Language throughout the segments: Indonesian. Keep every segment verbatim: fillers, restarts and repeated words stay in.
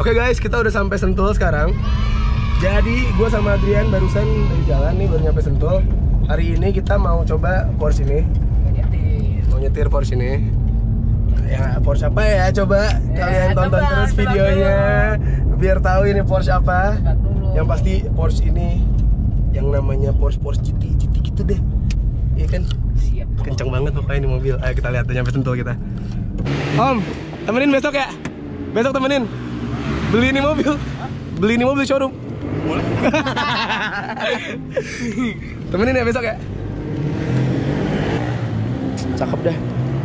Oke guys, kita udah sampai Sentul sekarang. Jadi gue sama Adrian barusan dari jalan nih, baru nyampe Sentul. Hari ini kita mau coba Porsche ini. Mau nyetir Porsche ini. Ya Porsche apa ya? Coba eh, kalian tonton coba, terus videonya dulu. Biar tahu ini Porsche apa. Yang pasti Porsche ini yang namanya Porsche Porsche G T G T gitu deh. Iya kan? Siap. Kenceng banget pokoknya ini mobil. Ayo kita lihat, nyampe Sentul kita. Om, temenin besok ya? Besok temenin. Beli ini mobil. Hah? Beli ini mobil showroom. Boleh. Temenin ya besok ya? Cakep dah.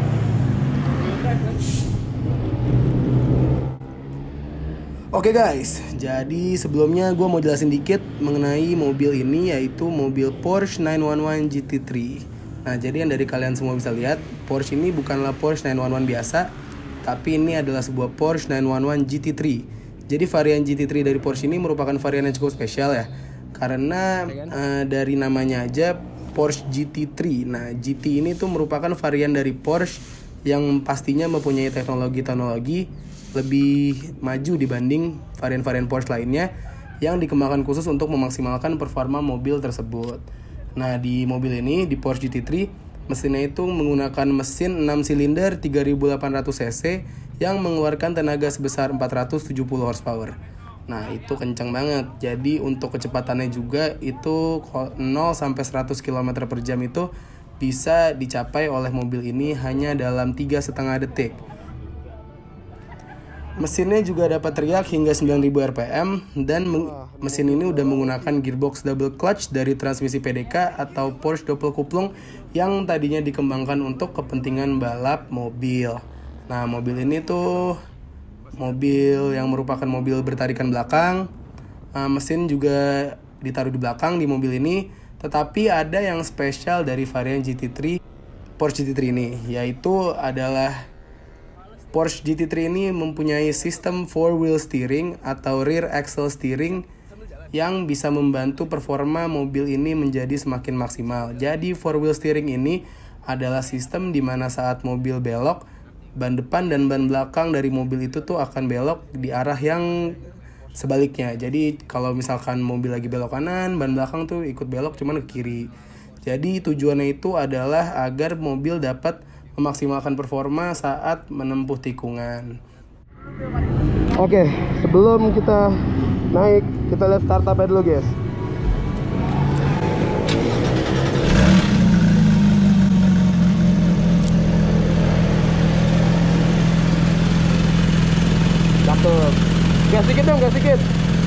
Oke guys, jadi sebelumnya gue mau jelasin dikit mengenai mobil ini, yaitu mobil Porsche nine one one G T three. Nah, jadi yang dari kalian semua bisa lihat, Porsche ini bukanlah Porsche nine one one biasa, tapi ini adalah sebuah Porsche nine one one G T three. Jadi varian G T three dari Porsche ini merupakan varian yang cukup spesial ya, karena uh, dari namanya aja Porsche G T three. Nah, G T ini tuh merupakan varian dari Porsche yang pastinya mempunyai teknologi-teknologi lebih maju dibanding varian-varian Porsche lainnya yang dikembangkan khusus untuk memaksimalkan performa mobil tersebut. Nah, di mobil ini, di Porsche G T three, mesinnya itu menggunakan mesin enam silinder tiga ribu delapan ratus cc yang mengeluarkan tenaga sebesar empat ratus tujuh puluh horsepower. Nah, itu kencang banget. Jadi untuk kecepatannya juga itu nol sampai seratus kilometer per jam itu bisa dicapai oleh mobil ini hanya dalam tiga koma lima detik. Mesinnya juga dapat teriak hingga sembilan ribu R P M dan mesin ini udah menggunakan gearbox double clutch dari transmisi P D K atau Porsche Doppelkupplung yang tadinya dikembangkan untuk kepentingan balap mobil. Nah, mobil ini tuh mobil yang merupakan mobil bertarikan belakang. uh, Mesin juga ditaruh di belakang di mobil ini. Tetapi ada yang spesial dari varian G T three, Porsche G T three ini, yaitu adalah Porsche G T three ini mempunyai sistem four wheel steering atau rear axle steering yang bisa membantu performa mobil ini menjadi semakin maksimal. Jadi four wheel steering ini adalah sistem di mana saat mobil belok, ban depan dan ban belakang dari mobil itu tuh akan belok di arah yang sebaliknya. Jadi kalau misalkan mobil lagi belok kanan, ban belakang tuh ikut belok cuman ke kiri. Jadi tujuannya itu adalah agar mobil dapat memaksimalkan performa saat menempuh tikungan. Oke, sebelum kita naik, kita lihat startupnya dulu guys. Cakep. Gas sedikit dong, gas sedikit.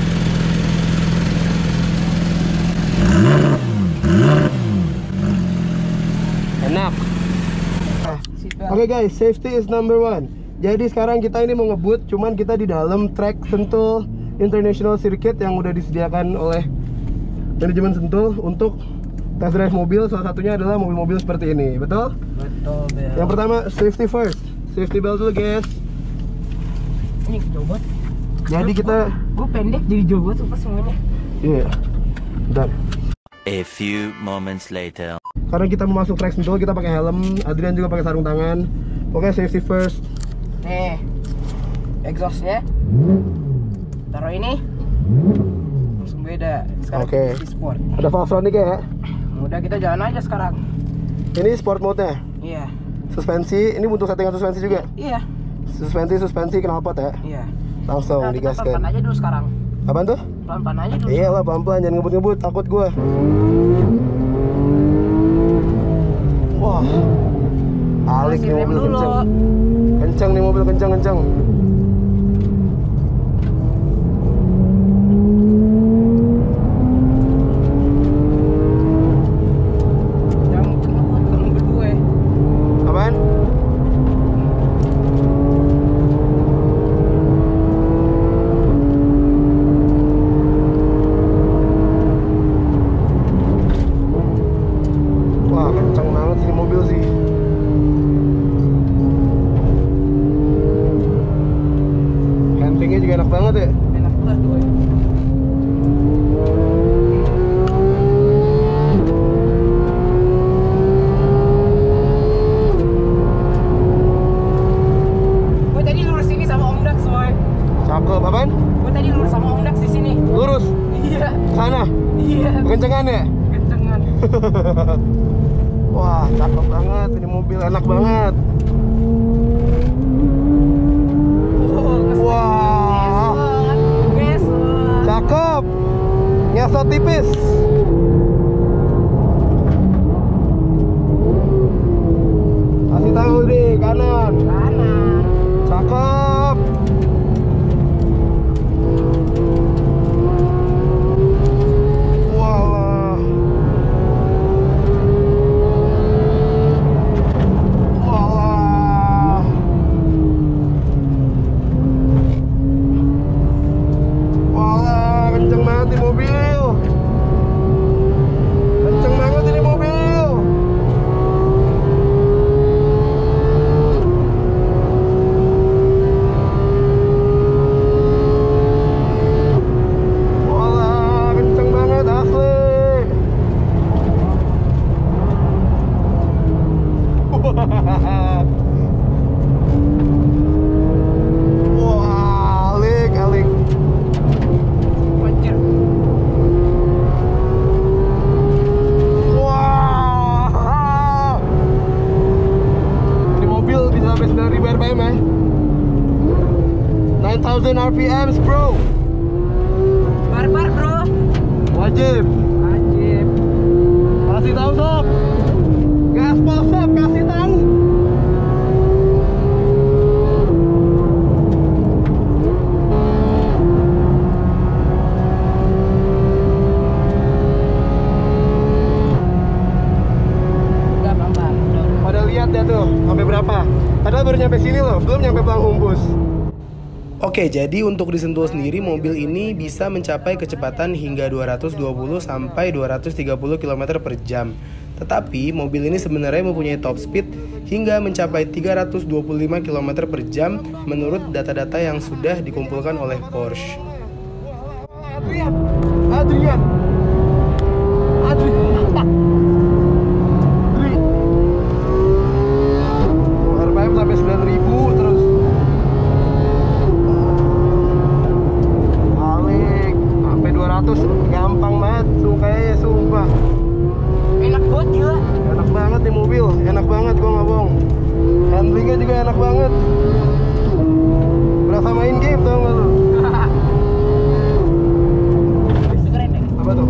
Enak. Oke okay guys, safety is number one. Jadi sekarang kita ini mau ngebut, cuman kita di dalam track Sentul International Circuit yang udah disediakan oleh manajemen Sentul untuk test drive mobil. Salah satunya adalah mobil-mobil seperti ini, betul? Betul, Bel. Yang pertama, safety first. Safety belt dulu guys. Ini jauh. Jadi kita, gue pendek jadi jauh banget sumpah semuanya. Iya, yeah. Bentar. A few moments later. Karena kita mau masuk track Sentul, kita pakai helm. Adrian juga pakai sarung tangan. Oke, safety first. Nih, exhaustnya. Taruh ini. Langsung beda. Sekarang Oke. okay. Sport. Ada valvetronic ya? Udah, kita jalan aja sekarang. Ini sport mode-nya. Iya. Suspensi, ini untuk settingan suspensi juga. Iya. Suspensi suspensi knalpot ya. Iya. Langsung nah, digaskan. Pelan-pelan aja dulu sekarang. Apaan tuh? Pelan-pelan aja dulu. Iya lah, pelan-pelan, jangan ngebut-ngebut, takut gue. Wah, alik nih mobil kenceng. Kenceng nih mobil, kenceng-kenceng. Jangan ngebut, kalau ngebut gue. Apaan? Wah, kenceng banget sih mobil sih. banget, ini mobil enak banget. Wah, cakep, ngesot tipis. Kasih tahu deh, kanan. Kanan. Cakep. Walah. Walah. Walah, kenceng banget di mobil. Kenceng banget ini mobil. Walah, kenceng banget asli. Wah, alik, alik. Anjir. Wah, ini mobil bisa sampai sembilan ribu R P M ya. nine thousand R P Ms bro. Barbar bro. Wajib. Wajib. Kasih tahu sob. Gaspol sob, kasih tahu. Udah pelan-pelan. Udah, udah. Pada lihat deh tuh, sampai berapa? Padahal baru nyampe sini loh, belum nyampe Pelanghumbus. Oke, jadi untuk di Sentul sendiri mobil ini bisa mencapai kecepatan hingga dua ratus dua puluh sampai dua ratus tiga puluh kilometer per jam. Tetapi mobil ini sebenarnya mempunyai top speed hingga mencapai tiga ratus dua puluh lima kilometer per jam menurut data-data yang sudah dikumpulkan oleh Porsche. Adrian, Adrian, Adrian. R P M sampai sembilan ribu terus. Alik sampai dua ratus gampang banget, kayaknya sumpah. Enak banget gila. Enak banget nih mobil, enak banget gua nggak bohong. Handlingnya juga enak banget. Berasa main game tau nggak lu? Dengerin deh. Apa tuh?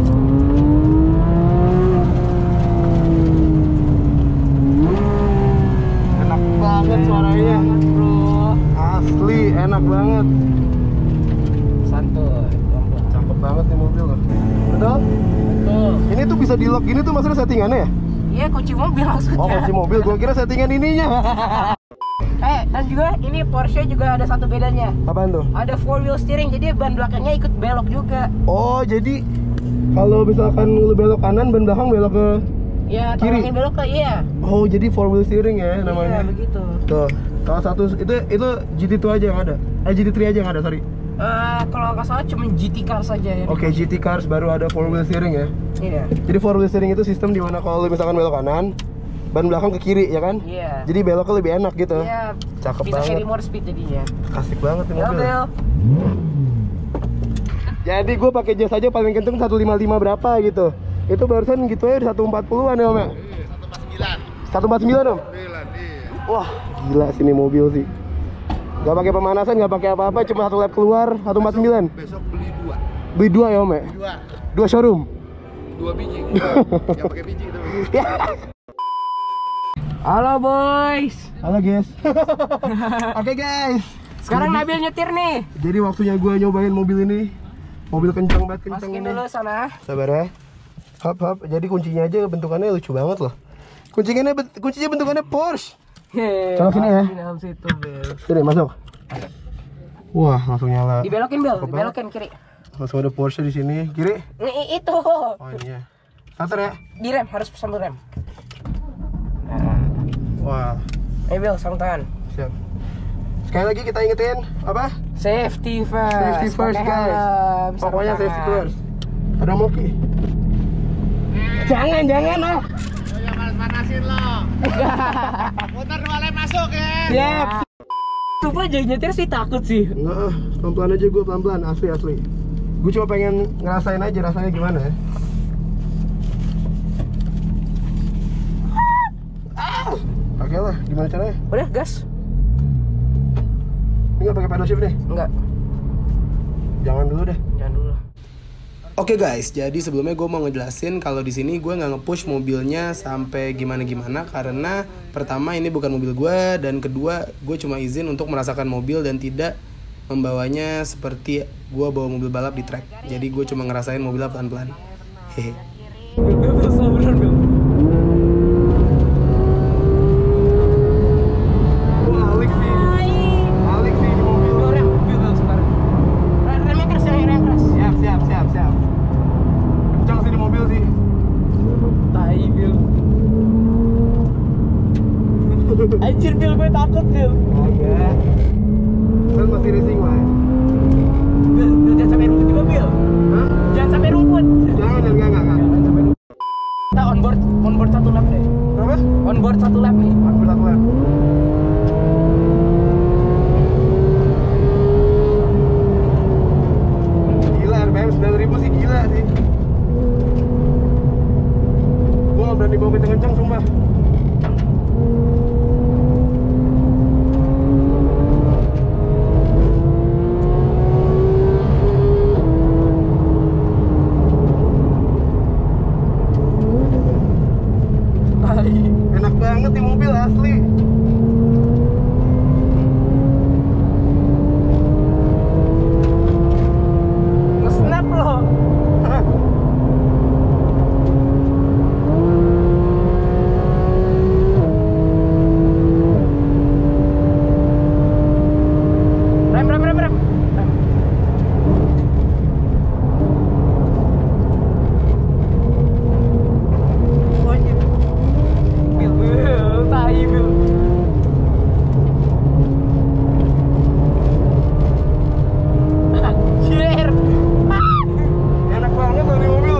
Enak banget suaranya. Bro. Asli enak banget. Santuy. Pelan-pelan. Cakep banget nih mobil loh. Betul? Betul. Ini tuh bisa di lock gini tuh maksudnya settingannya ya? Iya, kunci mobil maksudnya. Oh kunci mobil, gua kira settingan ininya. Eh, dan juga ini Porsche juga ada satu bedanya. Apaan tuh? Ada four wheel steering, jadi ban belakangnya ikut belok juga. Oh jadi kalau misalkan lu belok kanan, ban belakang belok ke Ya, kiri? tolongin belok ke iya. Oh jadi four wheel steering ya namanya. Iya, begitu. Tuh, salah satu itu itu G T dua aja yang ada. Eh G T tiga aja yang ada, sorry. Eh, kalau nggak salah cuma G T car saja ya. Oke, G T Cars baru ada four wheel steering ya. Iya. Jadi four wheel steering itu sistem dimana kalau lu misalkan belok kanan, ban belakang ke kiri ya kan? Iya. Jadi beloknya lebih enak gitu. Iya. Cakep Bisa banget. carry more speed jadinya. Asik banget nih mobil. Mobil. Jadi gue pakai jas aja paling kenceng seratus lima puluh lima berapa gitu. Itu barusan gitu ya seratus empat puluhan ya Om ya? seratus empat puluh sembilan Om? Wah gila sini mobil sih. Gak pakai pemanasan, gak pakai apa-apa, cuma satu lap keluar seratus empat puluh sembilan. Besok beli dua. Beli dua ya Om ya? Dua. Dua showroom? Dua biji. Yang pakai biji itu. Halo boys. Halo guys. Oke guys. Sekarang Jadi- Nabil nyetir nih. Jadi waktunya gue nyobain mobil ini. Mobil kencang banget, kencang Masukin ini. dulu sana. Sabar ya. Hap hap. Jadi kuncinya aja bentukannya lucu banget loh. Kuncinya ben- kuncinya bentukannya Porsche. Hehehe. Coba sini ya. Di dalam situ, Bel. Sini masuk. Wah langsung nyala. Dibelokin, Bel. Cakep Dibelokin kiri. Langsung ada Porsche di sini. Kiri. Nih, itu. Oh ini ya. Starter ya. Direm, harus sambil rem. Wah. Ayo, Bel, sarung tangan. Siap. Sekali lagi kita ingetin apa? Safety first. Safety first Pakai guys. helm, sarung Pokoknya safety tangan. first. Ada Moki. Jangan jangan ah. Jangan panas-panasin lo. Muter dua lap masuk ya. Siap. Sumpah jadi nyetir sih takut sih. Enggak, ah. pelan-pelan aja gue pelan-pelan, asli asli. Gue cuma pengen ngerasain aja rasanya gimana ya. Ah. Oke lah, gimana caranya? Udah, gas. Ini nggak pakai pedal shift nih? Enggak. Jangan dulu deh. Jangan dulu. Oke guys, jadi sebelumnya gue mau ngejelasin kalau di sini gue nggak nge-push mobilnya sampai gimana-gimana karena pertama ini bukan mobil gue dan kedua gue cuma izin untuk merasakan mobil dan tidak membawanya seperti gue bawa mobil balap di track. Jadi gue cuma ngerasain mobilnya pelan-pelan. Hehe. Anjir, Bil, gue takut, Bil. Oh iya. Kan masih racing lah. Bil, Bil, jangan sampai rumput juga, Bil. Hah? Jangan sampai rumput. Jangan, jangan, enggak, enggak. Jangan sampai rumput. Kita on board, on board satu lap deh. Berapa? On board satu lap nih. On board satu lap. Gila, R P M sembilan ribu sih gila sih. Gue gak berani bawa kenceng-kenceng, sumpah. Enak banget di mobil asli. Nge-snap loh. Hah? Rem, rem, rem, rem. Rem. Wajib. Bil, Bil, tai, Bil. Anjir. Enak banget loh di mobil.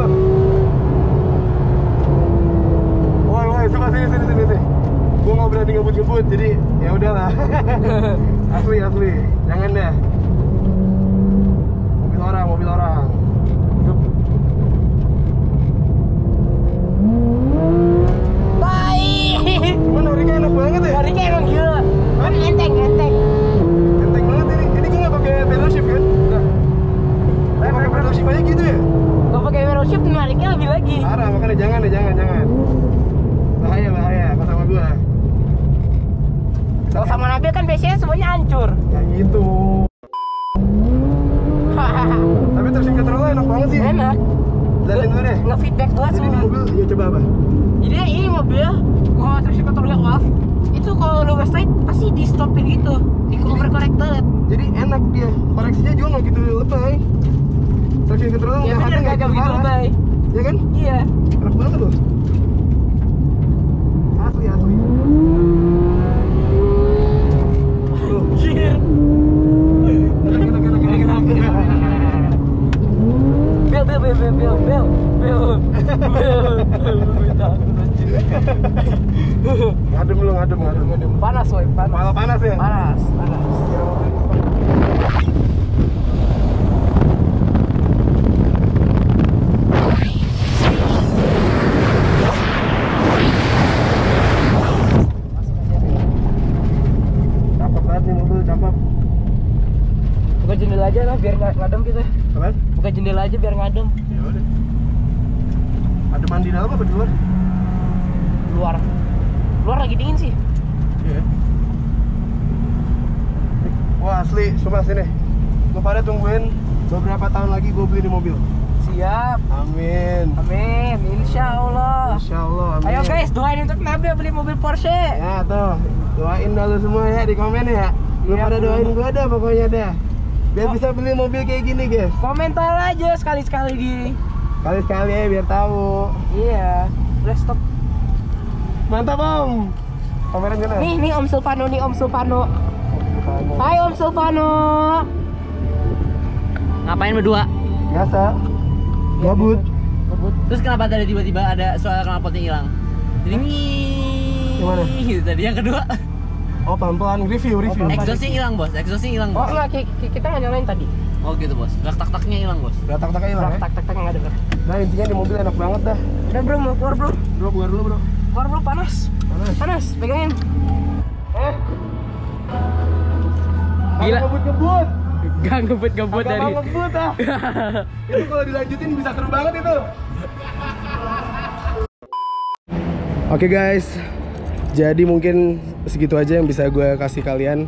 Woi, woi, coba sini, sini, sini, sini. Gue nggak berani ngebut-ngebut, jadi ya udahlah. Asli, asli. Jangan deh. Mobil orang, mobil orang. Tai. Cuman nariknya enak banget ya. Nariknya emang gila. Kan enteng, enteng. Enteng banget ini. Ini gue nggak pakai pedal shift kan? Enggak. Tapi pakai pedal shift aja gitu ya? Kalau pakai pedal shift nariknya lebih lagi. Parah, makanya jangan deh, jangan, jangan. Bahaya, bahaya. Kalau sama gue. Kalau sama Nabil kan biasanya semuanya hancur. Ya gitu. Tapi traction control enak banget sih. Enak. Jelasin dulu deh. Nge-feedback banget Jadi ini semua. mobil, ya coba apa? Jadi ini mobil, kalau traction controlnya off, itu kalau lu nge-slide pasti di stopin gitu, di overcorrected. Jadi enak dia, koreksinya juga nggak gitu lebay. Traction control Ya nggak bener, ada gak begitu lebay. Ya kan? Iya. Enak banget loh. Asli, asli. Tuh. Anjir. Enak, enak, enak, enak, enak. Bel, bel, bel, bel, bel, bel, bel, bel. Takut anjir. Ngadem lu, ngadem, ngadem, ngadem. Panas woy, panas. Malah panas ya? Panas, panas. Cakep banget nih mobil, cakep. Buka jendela aja lah biar nggak ngadem kita. Apaan? Buka jendela aja biar ngadem. Ya udah. Ada mandi dalam apa di luar? Luar. Luar lagi dingin sih. Iya. Wah asli, coba sini. Gue pada tungguin beberapa tahun lagi gue beli di mobil. Siap. Amin. Amin. Insya Allah. Insya Allah. Amin. Ayo guys, doain untuk Nabil beli mobil Porsche. Ya tuh, doain dulu semua ya di komen ya. Lu Iya, pada bro. doain gue dah pokoknya dah. Biar Oh. bisa beli mobil kayak gini guys. Komentar aja sekali-sekali di. Kali-sekali ya biar tahu. Iya. Udah stop. Mantap om. Kameran gimana? Nih, nih Om Silvano, nih Om Silvano. Hai Om Silvano. Ngapain berdua? Biasa. Gabut. Terus kenapa tadi tiba-tiba ada suara knalpotnya hilang? Jadi ngii. Yang mana? Gitu tadi yang kedua. Oh pelan-pelan review review. Exhaustnya hilang bos, exhaustnya hilang. Oh enggak, ki- ki- kita nggak nyalain tadi. Oh gitu bos, tak tak taknya hilang bos. Tak-tak hilang ya. Tak tak tak nggak denger. Nah intinya di mobil enak banget dah. Udah bro, mau keluar bro. Bro keluar dulu bro. Keluar bro, panas. Panas. Panas, pegangin. Gila. Ngebut-ngebut. Gak ngebut-ngebut Agak dari. mau ngebut ah. Itu kalau dilanjutin bisa seru banget itu. Oke guys, jadi mungkin segitu aja yang bisa gue kasih kalian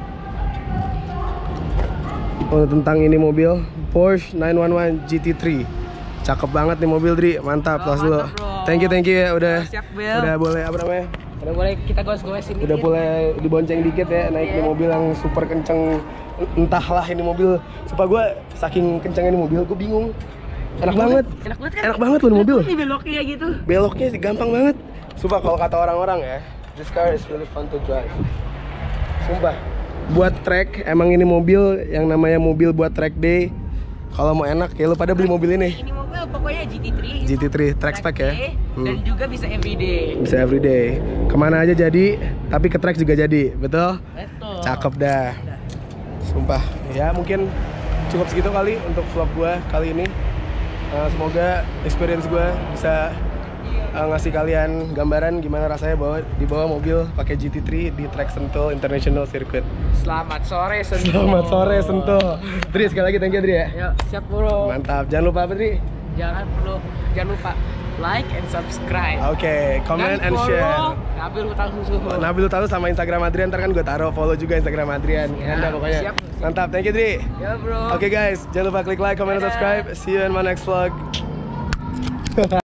oh, tentang ini mobil Porsche nine one one G T three. Cakep banget nih mobil, Dri. Mantap, Oh, tos dulu. mantap, bro. Thank you, thank you ya udah. Siap, Bel. Udah boleh apa namanya? Udah boleh kita goes-goesin dikit. Udah boleh dibonceng dikit ya, naik di Iya. mobil yang super kenceng. Entahlah ini mobil, sumpah gue saking kencengnya ini mobil, gue bingung. Enak banget. Enak banget kan? Enak banget loh ini mobil. Ini beloknya gitu. Beloknya sih gampang banget. Sumpah kalau kata orang-orang ya, this car is really fun to drive. Sumpah. Buat track, emang ini mobil yang namanya mobil buat track day. Kalau mau enak ya lu pada beli mobil ini. Ini mobil pokoknya G T three. G T three track spec ya. day, Hmm. Dan juga bisa everyday. Bisa everyday. Kemana aja jadi, tapi ke track juga jadi, betul? Betul. Cakep dah. Sumpah. Ya mungkin cukup segitu kali untuk vlog gua kali ini. Uh, semoga experience gua bisa uh, ngasih kalian gambaran gimana rasanya bawa di bawah mobil pakai G T three di track Sentul International Circuit. Selamat sore Sentul. Selamat sore Sentul. Dri sekali lagi thank you Dri ya. Yuk, siap bro. Mantap. Jangan lupa apa Dri? Jangan perlu jangan lupa like and subscribe. Oke, comment Dan and follow share. Nabil Utang Susu. Nabil tahu sama Instagram Adrian, ntar kan gue taruh follow juga Instagram Adrian. Ya, Anda pokoknya. siap. Mantap, thank you Dri. Ya bro. Oke guys, jangan lupa klik like, comment, dan Dadah. subscribe. See you in my next vlog.